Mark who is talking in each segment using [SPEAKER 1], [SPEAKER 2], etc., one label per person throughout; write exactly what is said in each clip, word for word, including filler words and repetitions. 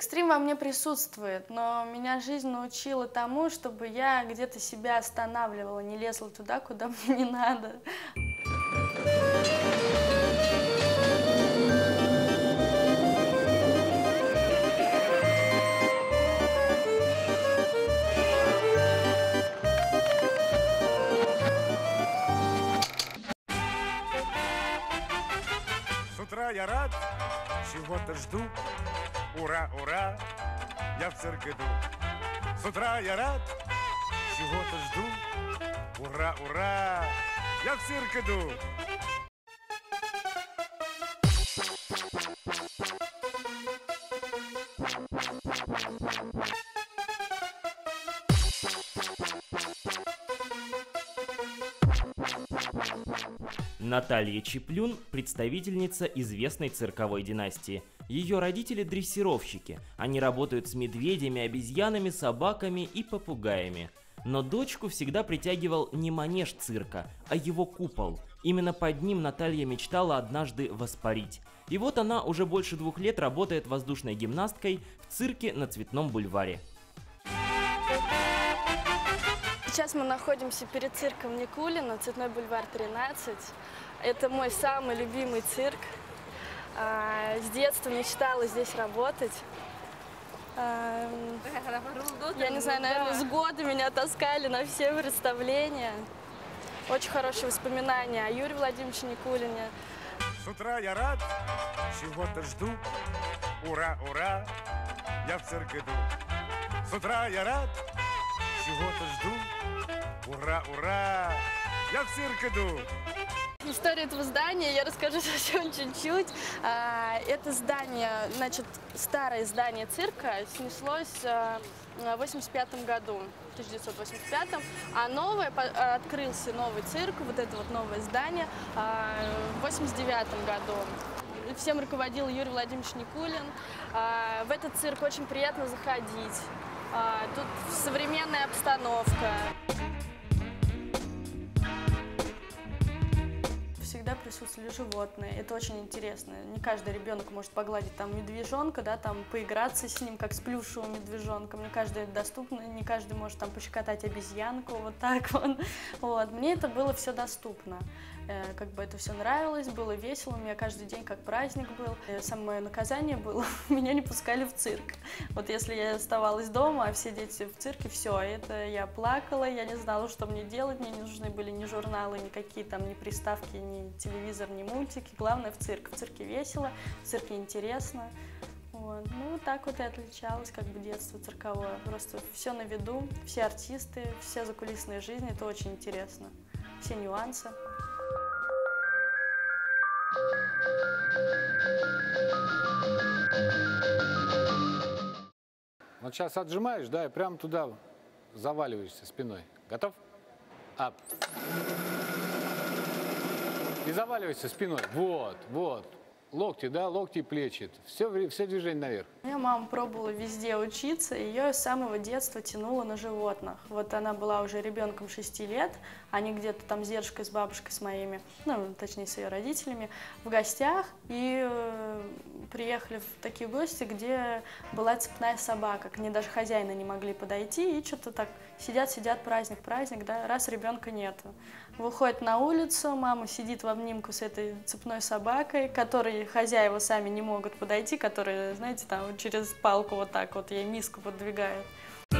[SPEAKER 1] Экстрим во мне присутствует, но меня жизнь научила тому, чтобы я где-то себя останавливала, не лезла туда, куда мне не надо.
[SPEAKER 2] С утра я рад, чего-то жду. Ура, ура, я в цирк иду. С утра я рад, чего-то жду. Ура, ура, я в цирк иду.
[SPEAKER 3] Наталья Чеплюн – представительница известной цирковой династии. Ее родители – дрессировщики. Они работают с медведями, обезьянами, собаками и попугаями. Но дочку всегда притягивал не манеж цирка, а его купол. Именно под ним Наталья мечтала однажды воспарить. И вот она уже больше двух лет работает воздушной гимнасткой в цирке на Цветном бульваре.
[SPEAKER 1] Сейчас мы находимся перед цирком Никулина, Цветной бульвар тринадцать. Это мой самый любимый цирк. С детства мечтала здесь работать. Я не знаю, наверное, с года меня таскали на все представления. Очень хорошие воспоминания о Юрии Владимировиче Никулине.
[SPEAKER 2] С утра я рад, чего-то жду. Ура, ура, я в цирк иду. С утра я рад, чего-то жду. Ура, ура, я в цирк иду.
[SPEAKER 1] Историю этого здания я расскажу совсем чуть-чуть. Это здание, значит, старое здание цирка снеслось в восемьдесят пятом году, тысяча девятьсот восемьдесят пятом, а новое, открылся новый цирк, вот это вот новое здание, в восемьдесят девятом году. Всем руководил Юрий Владимирович Никулин. В этот цирк очень приятно заходить. Тут современная обстановка. Всегда присутствовали животные, это очень интересно. Не каждый ребенок может погладить там медвежонка, да, там поиграться с ним, как с плюшевым медвежонком. Не каждый доступно, не каждый может там пощекотать обезьянку, вот так вот. Вот. Мне это было все доступно. Э, как бы это все нравилось, было весело, у меня каждый день как праздник был. Э, самое мое наказание было, меня не пускали в цирк. Вот если я оставалась дома, а все дети в цирке, все, это я плакала, я не знала, что мне делать, мне не нужны были ни журналы, никакие там, ни приставки, ни телевизор, ни мультики. Главное в цирк. В цирке весело, в цирке интересно. Вот. Ну, так вот и отличалось как бы детство цирковое. Просто все на виду, все артисты, все закулисные жизни. Это очень интересно. Все нюансы.
[SPEAKER 4] Вот сейчас отжимаешь, да, и прям туда заваливаешься спиной. Готов? Ап. И заваливайся спиной. Вот, вот. Локти, да, локти и плечи. Все, все движение наверх.
[SPEAKER 1] Моя мама пробовала везде учиться, ее с самого детства тянуло на животных. Вот она была уже ребенком шести лет, они где-то там с дедушкой, с бабушкой, с моими, ну, точнее, с ее родителями, в гостях, и э, приехали в такие гости, где была цепная собака, к ней даже хозяина не могли подойти, и что-то так сидят-сидят, праздник, праздник, да, раз ребенка нету. Выходит на улицу, мама сидит в обнимку с этой цепной собакой, которой хозяева сами не могут подойти, которые, знаете, там через палку вот так вот ей миску подвигают. У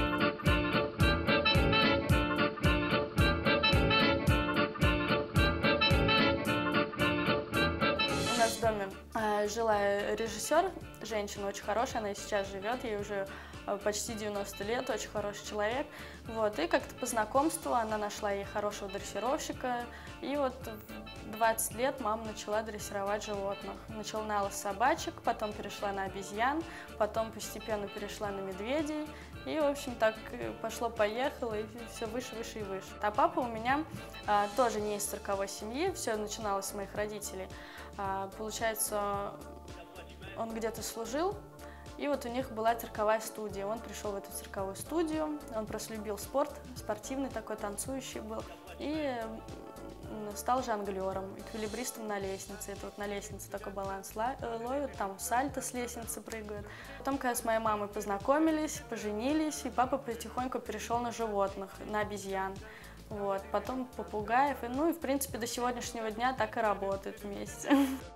[SPEAKER 1] нас в доме э, жила режиссер, женщина очень хорошая, она и сейчас живет, ей уже почти девяносто лет, очень хороший человек. Вот, и как-то по знакомству она нашла ей хорошего дрессировщика, и вот в двадцать лет мама начала дрессировать животных. Начала с собачек, потом перешла на обезьян, потом постепенно перешла на медведей, и, в общем, так пошло-поехало, и все выше, выше и выше. А папа у меня а, тоже не из цирковой семьи, все начиналось с моих родителей. А, получается, он где-то служил, и вот у них была цирковая студия. Он пришел в эту цирковую студию, он просто любил спорт, спортивный такой, танцующий был. И стал жонглером, эквилибристом на лестнице. Это вот на лестнице такой баланс ловит, там сальто с лестницы прыгают. Потом, когда с моей мамой познакомились, поженились, и папа потихоньку перешел на животных, на обезьян. Вот. Потом попугаев, и, ну и в принципе до сегодняшнего дня так и работают вместе.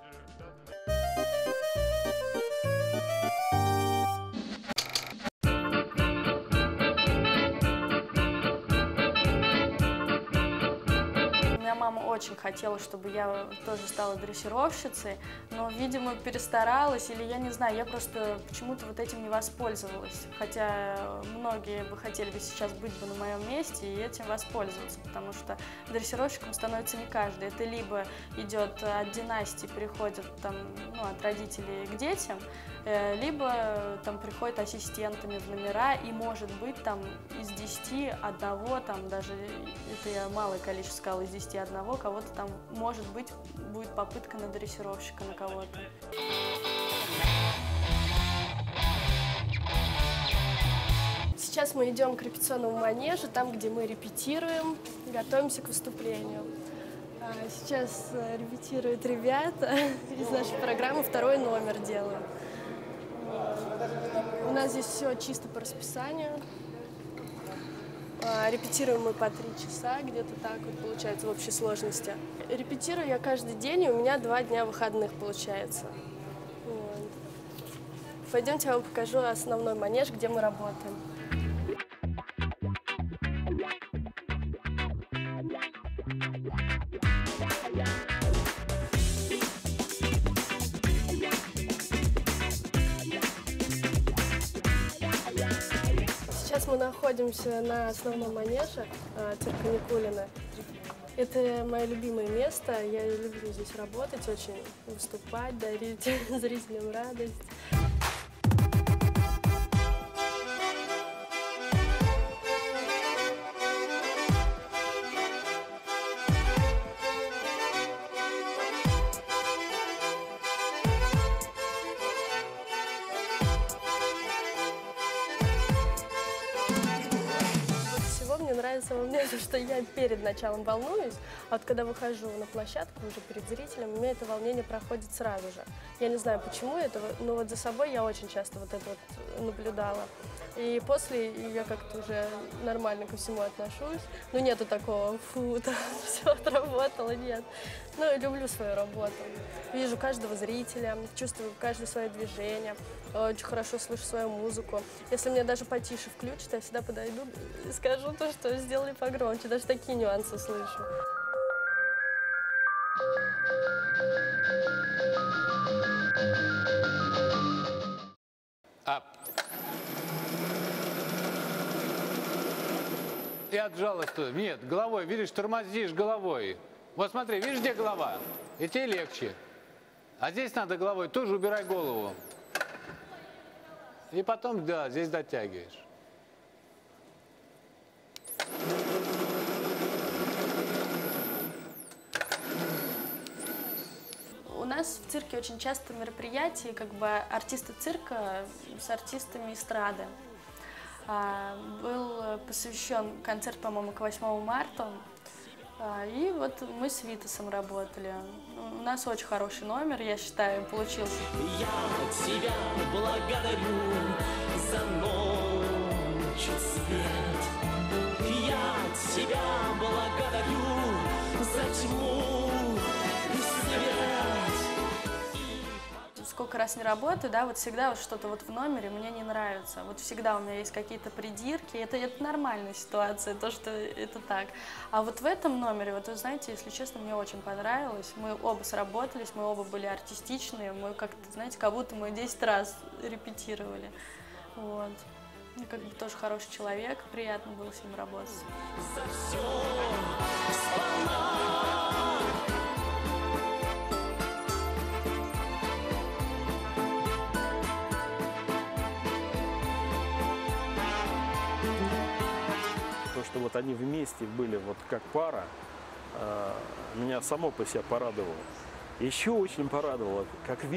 [SPEAKER 1] Мама очень хотела, чтобы я тоже стала дрессировщицей, но, видимо, перестаралась, или я не знаю, я просто почему-то вот этим не воспользовалась. Хотя многие бы хотели бы сейчас быть бы на моем месте и этим воспользоваться, потому что дрессировщиком становится не каждый. Это либо идет от династии, переходит там, ну, от родителей к детям, либо там приходят ассистентами в номера, и, может быть, там из десяти одного, там даже, это я малое количество сказала, из десяти одного, кого-то там, может быть, будет попытка на дрессировщика на кого-то.
[SPEAKER 5] Сейчас мы идем к репетиционному манежу, там, где мы репетируем, готовимся к выступлению. Сейчас репетируют ребята из нашей программы, второй номер делают. У нас здесь все чисто по расписанию. Репетируем мы по три часа, где-то так вот получается в общей сложности. Репетирую я каждый день, и у меня два дня выходных получается. Вот. Пойдемте, я вам покажу основной манеж, где мы работаем. Сейчас мы находимся на основном манеже цирка Никулина. Это мое любимое место, я люблю здесь работать, очень выступать, дарить зрителям радость. Мне нравится во мне то, что я перед началом волнуюсь, а вот когда выхожу на площадку уже перед зрителем, у меня это волнение проходит сразу же. Я не знаю, почему это, но вот за собой я очень часто вот это вот наблюдала. И после я как-то уже нормально ко всему отношусь. Ну, нету такого, фу, там все отработало, нет. Ну, я люблю свою работу. Вижу каждого зрителя, чувствую каждое свое движение, очень хорошо слышу свою музыку. Если мне даже потише включат, я всегда подойду и скажу то, что сделали погромче. Даже такие нюансы слышу.
[SPEAKER 4] А. И отжалась туда. Нет, головой, видишь, тормозишь головой. Вот смотри, видишь, где голова? И тебе легче. А здесь надо головой, тоже убирай голову. И потом, да, здесь дотягиваешь.
[SPEAKER 1] У нас в цирке очень часто мероприятия, как бы артисты цирка с артистами эстрады. Был посвящен концерт, по-моему, к восьмому марта. И вот мы с Витасом работали. У нас очень хороший номер, я считаю, получился.
[SPEAKER 6] Я тебя благодарю за ночь свет. Я тебя благодарю за тьму и свет.
[SPEAKER 1] Сколько раз не работаю, да, вот всегда вот что-то вот в номере мне не нравится. Вот всегда у меня есть какие-то придирки, это, это нормальная ситуация, то, что это так. А вот в этом номере, вот вы знаете, если честно, мне очень понравилось. Мы оба сработались, мы оба были артистичные, мы как-то, знаете, как будто мы десять раз репетировали. Вот. И как бы тоже хороший человек, приятно было с ним работать.
[SPEAKER 6] За все сполна.
[SPEAKER 7] То, что вот они вместе были вот как пара, меня само по себе порадовало. Еще очень порадовало, как